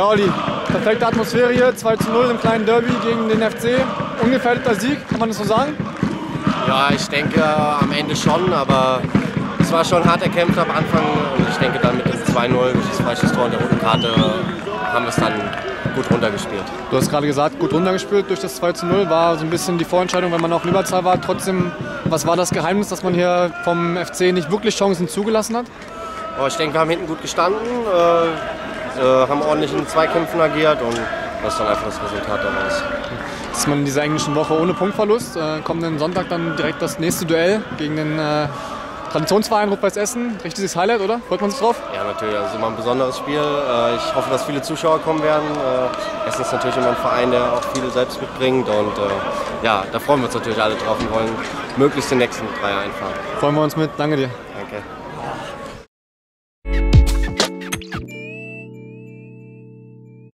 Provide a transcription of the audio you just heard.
Ja, Olli, perfekte Atmosphäre hier, 2:0 im kleinen Derby gegen den FC. Ungefährdeter Sieg, kann man das so sagen? Ja, ich denke am Ende schon, aber es war schon hart erkämpft am Anfang und ich denke dann mit dem 2:0 durch das falsche Tor und der roten Karte haben wir es dann gut runtergespielt. Du hast gerade gesagt, gut runtergespielt durch das 2:0, war so ein bisschen die Vorentscheidung, wenn man auch in Überzahl war. Trotzdem, was war das Geheimnis, dass man hier vom FC nicht wirklich Chancen zugelassen hat? Aber ich denke, wir haben hinten gut gestanden, haben ordentlich in Zweikämpfen agiert und das ist dann einfach das Resultat daraus. Ist man in dieser englischen Woche ohne Punktverlust, kommenden Sonntag dann direkt das nächste Duell gegen den Traditionsverein Rot-Weiß Essen. Richtiges Highlight, oder? Freut man sich drauf? Ja, natürlich. Das ist immer ein besonderes Spiel. Ich hoffe, dass viele Zuschauer kommen werden. Essen ist natürlich immer ein Verein, der auch viel selbst mitbringt. Und ja, da freuen wir uns natürlich alle drauf und wollen möglichst den nächsten Dreier einfahren. Freuen wir uns mit. Danke dir. Danke.